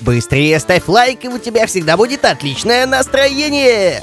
Быстрее ставь лайк, и у тебя всегда будет отличное настроение.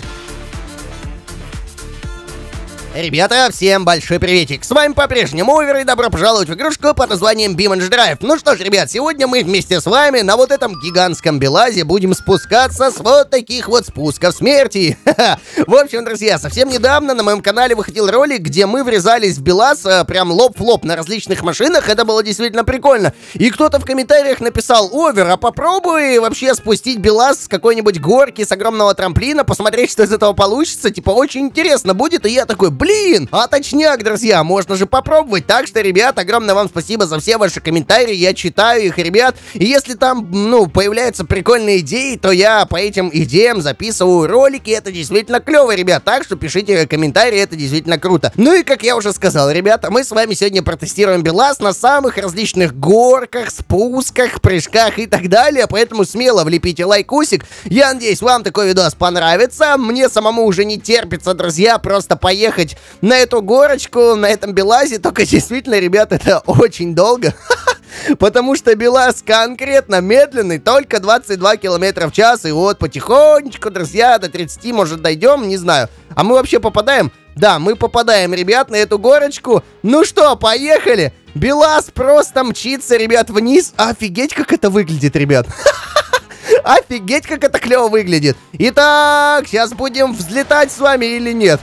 Ребята, всем большой приветик! С вами по-прежнему Овер, и добро пожаловать в игрушку под названием BeamNG Drive. Ну что ж, ребят, сегодня мы вместе с вами на вот этом гигантском белазе будем спускаться с вот таких вот спусков смерти. В общем, друзья, совсем недавно на моем канале выходил ролик, где мы врезались в белаз прям лоб в лоб на различных машинах. Это было действительно прикольно. И кто-то в комментариях написал: Овер, а попробуй вообще спустить белаз с какой-нибудь горки, с огромного трамплина, посмотреть, что из этого получится. Типа, очень интересно будет. И я такой: блин, а точняк, друзья, можно же попробовать. Так что, ребят, огромное вам спасибо за все ваши комментарии, я читаю их, ребят. И если там, появляются прикольные идеи, то я по этим идеям записываю ролики. Это действительно клево, ребят. Так что пишите комментарии, это действительно круто. Ну и, как я уже сказал, ребята, мы с вами сегодня протестируем белаз на самых различных горках, спусках, прыжках и так далее. Поэтому смело влепите лайкусик. Я надеюсь, вам такой видос понравится. Мне самому уже не терпится, друзья, просто поехать на эту горочку, на этом белазе. Только действительно, ребят, это очень долго. Потому что белаз конкретно медленный, только 22 км в час. И вот потихонечку, друзья, до 30, может, дойдем, не знаю. А мы вообще попадаем? Да, мы попадаем, ребят, на эту горочку. Ну что, поехали! Белаз просто мчится, ребят, вниз. Офигеть, как это выглядит, ребят. Офигеть, как это клево выглядит. Итак, сейчас будем взлетать с вами или нет?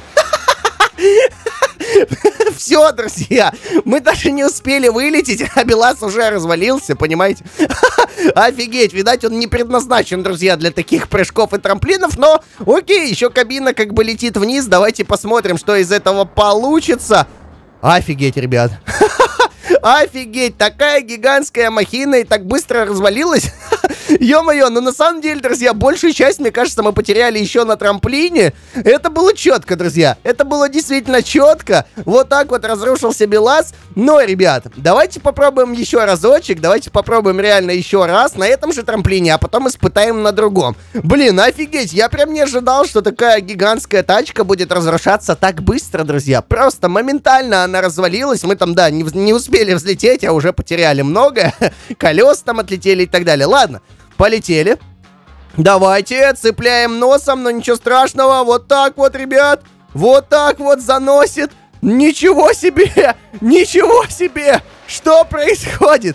Все, друзья, мы даже не успели вылететь, а белаз уже развалился, понимаете? Офигеть, видать, он не предназначен, друзья, для таких прыжков и трамплинов, но окей, еще кабина как бы летит вниз. Давайте посмотрим, что из этого получится. Офигеть, ребят. Офигеть, такая гигантская махина и так быстро развалилась. Ё-моё, но на самом деле, друзья, большую часть, мне кажется, мы потеряли еще на трамплине. Это было четко, друзья. Это было действительно четко. Вот так вот разрушился белаз. Но, ребят, давайте попробуем еще разочек. Давайте попробуем реально еще раз на этом же трамплине, а потом испытаем на другом. Блин, офигеть, я прям не ожидал, что такая гигантская тачка будет разрушаться так быстро, друзья. Просто моментально она развалилась. Мы там, да, не успели взлететь, а уже потеряли многое. Колеса там отлетели и так далее. Ладно. Полетели. Давайте, цепляем носом, но ничего страшного. Вот так вот, ребят. Вот так вот заносит. Ничего себе! Ничего себе! Что происходит?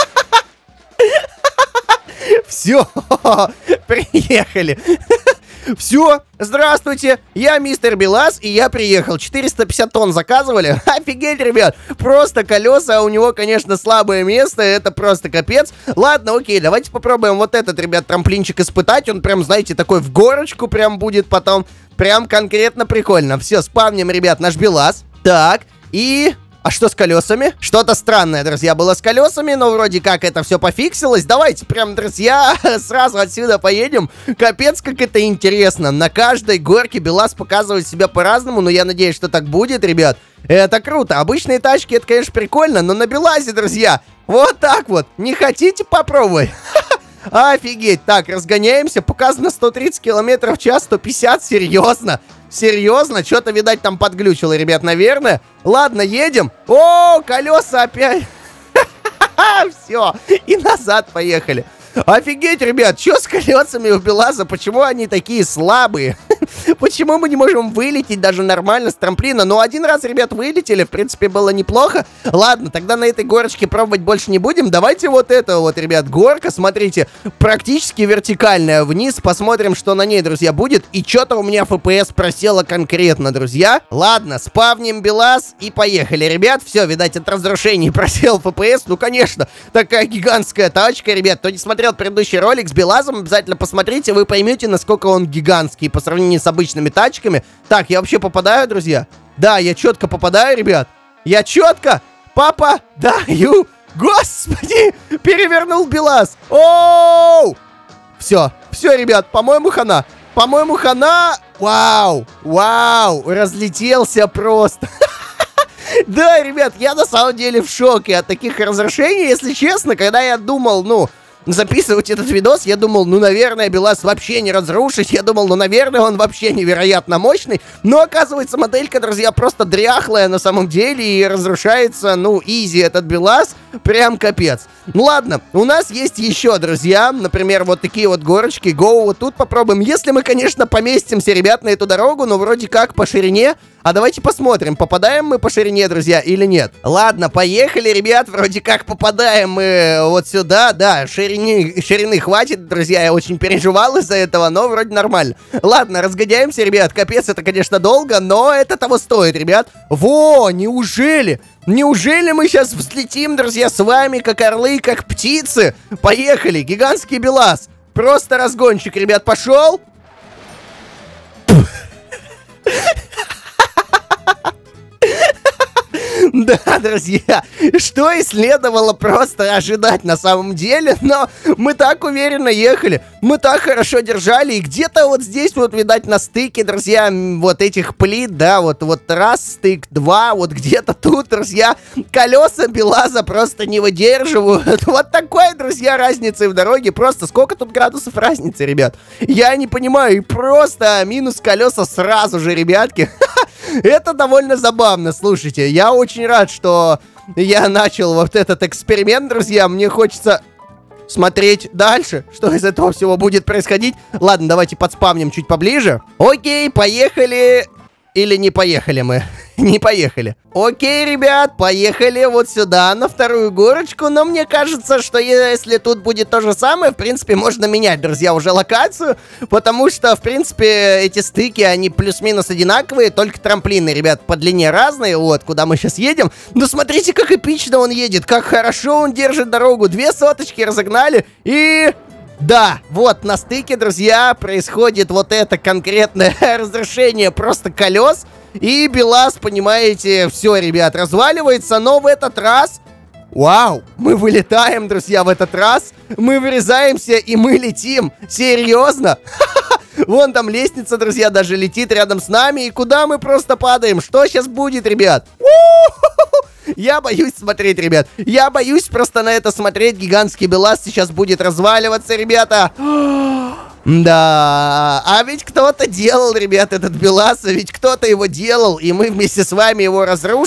Все, приехали. Все, здравствуйте, я мистер Белаз, и я приехал. 450 тонн заказывали. Офигеть, ребят, просто колеса, у него, конечно, слабое место, это просто капец. Ладно, окей, давайте попробуем вот этот, ребят, трамплинчик испытать. Он прям, знаете, такой в горочку прям будет потом. Прям конкретно прикольно. Все, спавним, ребят, наш Белаз. Так, и... А что с колесами? Что-то странное, друзья, было с колесами, но вроде как это все пофиксилось. Давайте прям, друзья, сразу отсюда поедем. Капец, как это интересно. На каждой горке Белаз показывает себя по-разному, но я надеюсь, что так будет, ребят. Это круто. Обычные тачки, это, конечно, прикольно, но на Белазе, друзья, вот так вот. Не хотите попробовать? Офигеть. Так, разгоняемся. Показано 130 км в час, 150. Серьезно? Серьезно? Что-то, видать, там подглючило, ребят, наверное. Ладно, едем. О, колеса опять. Все. И назад поехали. Офигеть, ребят, что с колесами у Белаза? Почему они такие слабые? Почему мы не можем вылететь даже нормально с трамплина? Ну, один раз, ребят, вылетели, в принципе, было неплохо. Ладно, тогда на этой горочке пробовать больше не будем. Давайте вот это вот, ребят, горка, смотрите, практически вертикальная вниз. Посмотрим, что на ней, друзья, будет. И что-то у меня FPS просело конкретно, друзья. Ладно, спавним Белаз и поехали, ребят. Все, видать, от разрушений просел FPS. Ну, конечно, такая гигантская тачка, ребят. Кто не смотрел предыдущий ролик с Белазом, обязательно посмотрите, вы поймете, насколько он гигантский по сравнению с обычными тачками. Так, я вообще попадаю, друзья? Да, я четко попадаю, ребят. Я четко попадаю. Господи, перевернул Белаз. Оу! Все, ребят, по-моему, хана. По-моему, хана. Вау, вау, разлетелся просто. Да, ребят, я на самом деле в шоке от таких разрушений, если честно, когда я думал, записывать этот видос, я думал, ну, наверное, БелАЗ вообще не разрушить. Я думал, ну, наверное, он вообще невероятно мощный. Но, оказывается, моделька, друзья, просто дряхлая на самом деле. И разрушается, ну, изи этот БелАЗ. Прям капец. Ну, ладно, у нас есть еще, друзья. Например, вот такие вот горочки. Go, вот тут попробуем. Если мы, конечно, поместимся, ребят, на эту дорогу, но вроде как по ширине. А давайте посмотрим, попадаем мы по ширине, друзья, или нет. Ладно, поехали, ребят, вроде как попадаем мы вот сюда. Да, ширины хватит, друзья, я очень переживал из-за этого, но вроде нормально. Ладно, разгоняемся, ребят, капец, это, конечно, долго, но это того стоит, ребят. Во, неужели? Неужели мы сейчас взлетим, друзья, с вами, как орлы, как птицы? Поехали, гигантский БелАЗ. Просто разгончик, ребят, пошел. Да, друзья, что и следовало просто ожидать на самом деле, но мы так уверенно ехали, мы так хорошо держали, и где-то вот здесь вот, видать, на стыке, друзья, вот этих плит, да, вот раз стык, два, вот где-то тут, друзья, колеса БелАЗа просто не выдерживают. Вот такой, друзья, разница в дороге, просто сколько тут градусов разницы, ребят, я не понимаю, и просто минус колеса сразу же, ребятки. Это довольно забавно, слушайте, я очень рад, что я начал вот этот эксперимент, друзья, мне хочется смотреть дальше, что из этого всего будет происходить. Ладно, давайте подспамним чуть поближе. Окей, поехали. Или не поехали мы? Не поехали. Окей, ребят, поехали вот сюда, на вторую горочку. Но мне кажется, что если тут будет то же самое, в принципе, можно менять, друзья, уже локацию. Потому что, в принципе, эти стыки, они плюс-минус одинаковые. Только трамплины, ребят, по длине разные. Вот, куда мы сейчас едем. Но смотрите, как эпично он едет. Как хорошо он держит дорогу. 2 соточки разогнали. И... да, вот на стыке, друзья, происходит вот это конкретное разрушение просто колес. И БелАЗ, понимаете, все, ребят, разваливается. Но в этот раз, вау, мы вылетаем, друзья, в этот раз. Мы врезаемся и мы летим. Серьезно? Вон там лестница, друзья, даже летит рядом с нами. И куда мы просто падаем? Что сейчас будет, ребят? Я боюсь смотреть, ребят. Я боюсь просто на это смотреть. Гигантский БелАЗ сейчас будет разваливаться, ребята. Да, а ведь кто-то делал, ребят, этот БелАЗ, ведь кто-то его делал, и мы вместе с вами его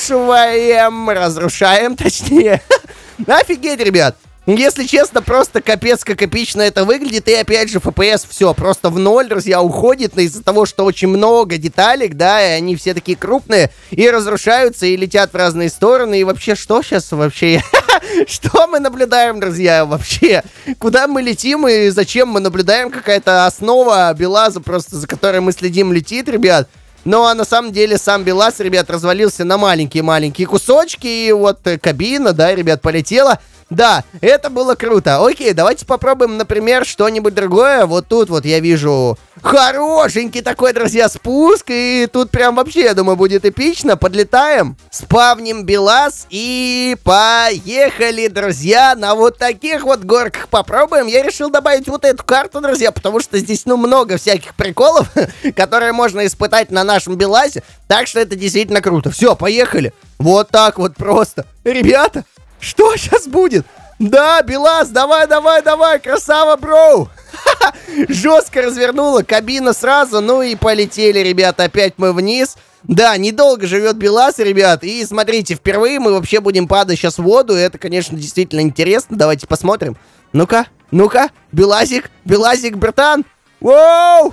разрушаем, точнее. Офигеть, ребят. Если честно, просто капец, как эпично это выглядит. И опять же, FPS все просто в ноль, друзья, уходит из-за того, что очень много деталек, да, и они все такие крупные, и разрушаются, и летят в разные стороны. И вообще, что сейчас вообще? Что мы наблюдаем, друзья, вообще? Куда мы летим и зачем мы наблюдаем? Какая-то основа БелАЗа, просто за которой мы следим, летит, ребят. Ну, а на самом деле сам БелАЗ, ребят, развалился на маленькие-маленькие кусочки. И вот кабина, да, ребят, полетела. Да, это было круто. Окей, давайте попробуем, например, что-нибудь другое. Вот тут вот я вижу хорошенький такой, друзья, спуск. И тут прям вообще, я думаю, будет эпично. Подлетаем, спавним БелАЗ и поехали, друзья, на вот таких вот горках попробуем. Я решил добавить вот эту карту, друзья, потому что здесь, ну, много всяких приколов, которые можно испытать на нашем БелАЗе. Так что это действительно круто. Все, поехали. Вот так вот просто. Ребята, что сейчас будет? Да, БелАЗ, давай, красава, бро. Жестко развернула, кабина сразу, ну и полетели, ребята, опять мы вниз. Да, недолго живет БелАЗ, ребят, и смотрите, впервые мы вообще будем падать сейчас в воду, и это, конечно, действительно интересно, давайте посмотрим. Ну-ка, БелАЗик, братан, воу!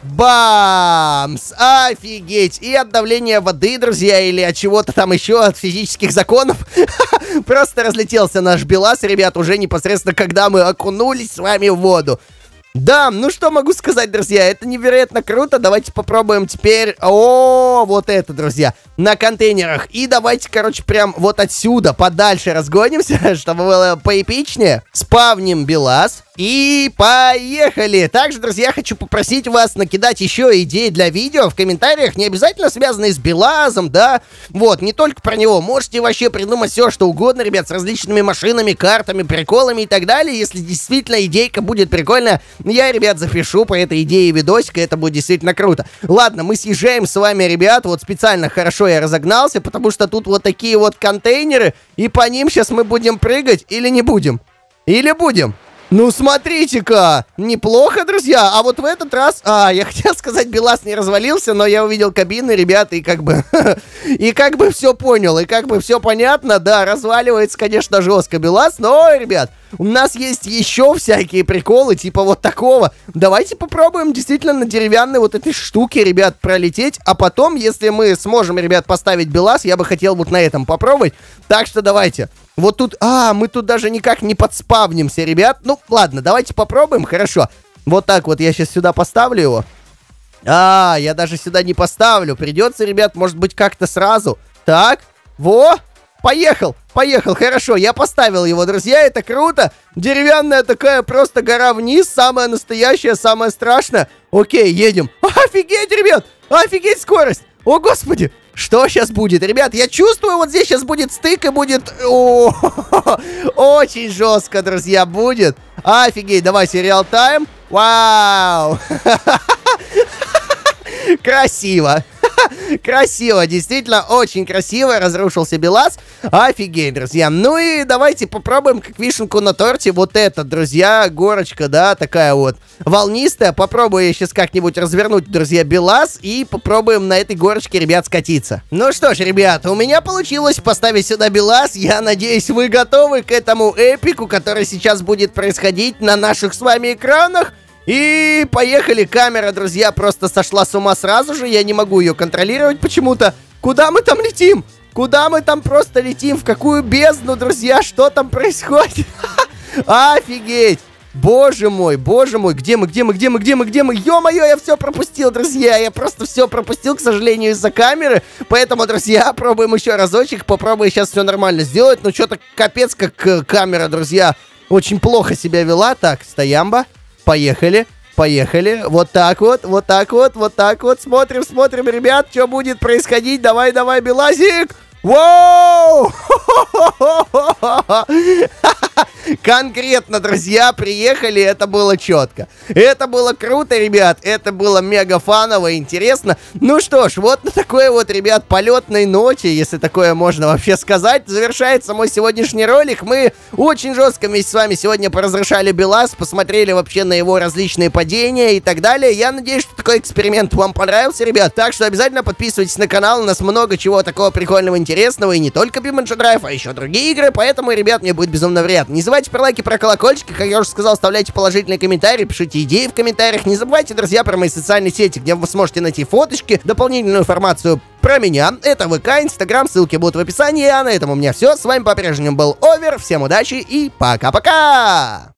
Бамс! Офигеть! И от давления воды, друзья, или от чего-то там еще, от физических законов, просто разлетелся наш БелАЗ, ребят, уже непосредственно, когда мы окунулись с вами в воду. Да, ну что могу сказать, друзья, это невероятно круто. Давайте попробуем теперь, вот это, друзья, на контейнерах. И давайте, короче, прям вот отсюда подальше разгонимся, чтобы было поэпичнее. Спавним БелАЗ и поехали. Также, друзья, хочу попросить вас накидать еще идеи для видео в комментариях, не обязательно связанные с БелАЗом, да, вот, не только про него. Можете вообще придумать все, что угодно, ребят, с различными машинами, картами, приколами и так далее. Если действительно идейка будет прикольная, я, ребят, запишу по этой идее видосик, это будет действительно круто. Ладно, мы съезжаем с вами, ребят, вот специально хорошо я разогнался, потому что тут вот такие вот контейнеры, и по ним сейчас мы будем прыгать или не будем? Или будем? Ну, смотрите-ка, неплохо, друзья. А вот в этот раз, я хотел сказать, БелАЗ не развалился, но я увидел кабины, ребята, и как бы, и как бы все понял, и как бы все понятно. Да, разваливается, конечно, жестко БелАЗ, но, ребят, у нас есть еще всякие приколы, типа вот такого. Давайте попробуем действительно на деревянной вот этой штуке, ребят, пролететь. А потом, если мы сможем, ребят, поставить БелАЗ, я бы хотел вот на этом попробовать. Так что давайте. Вот тут, мы тут даже никак не подспавнимся, ребят. Ну, ладно, давайте попробуем, хорошо. Вот так вот я сейчас сюда поставлю его. Я даже сюда не поставлю. Придется, ребят, может быть, как-то сразу. Так, поехал, хорошо, я поставил его, друзья, это круто. Деревянная такая просто гора вниз, самая настоящая, самая страшная. Окей, едем. Офигеть, ребят, офигеть скорость. О, господи, что сейчас будет, ребят? Я чувствую, вот здесь сейчас будет стык и будет... Очень жестко, друзья, будет. Офигеть, давайте реал-тайм. Вау. Красиво. Красиво, действительно, очень красиво разрушился БелАЗ. Офигеть, друзья. Ну и давайте попробуем как вишенку на торте вот это, друзья, горочка, да, такая вот волнистая. Попробую я сейчас как-нибудь развернуть, друзья, БелАЗ и попробуем на этой горочке, ребят, скатиться. Ну что ж, ребята, у меня получилось поставить сюда БелАЗ. Я надеюсь, вы готовы к этому эпику, который сейчас будет происходить на наших с вами экранах. И поехали, камера, друзья, просто сошла с ума сразу же, я не могу ее контролировать почему-то. Куда мы там летим? Куда мы там просто летим? В какую бездну, друзья? Что там происходит? Офигеть! Боже мой, где мы? Ё-моё, я все пропустил, друзья, я просто все пропустил, к сожалению, из-за камеры. Поэтому, друзья, пробуем еще разочек, попробую сейчас все нормально сделать. Ну, что-то капец, как камера, друзья, очень плохо себя вела. Так, стоямба. Поехали. Вот так вот. Смотрим, ребят, что будет происходить. Давай, БелАЗик. Воу! Конкретно, друзья, приехали, это было четко. Это было круто, ребят, это было мега фаново, интересно. Ну что ж, вот на такой вот, ребят, полетной ноте, если такое можно вообще сказать, завершается мой сегодняшний ролик. Мы очень жестко вместе с вами сегодня поразрешали БелАЗ, посмотрели вообще на его различные падения и так далее. Я надеюсь, что такой эксперимент вам понравился, ребят. Так что обязательно подписывайтесь на канал, у нас много чего такого прикольного, интересного, и не только BeamNG Drive, а еще другие игры, поэтому, ребят, мне будет безумно приятно. Не забывайте про лайки, про колокольчики, как я уже сказал, оставляйте положительные комментарии, пишите идеи в комментариях. Не забывайте, друзья, про мои социальные сети, где вы сможете найти фоточки, дополнительную информацию про меня. Это ВК, Инстаграм, ссылки будут в описании. А на этом у меня все. С вами по-прежнему был Овер. Всем удачи и пока-пока!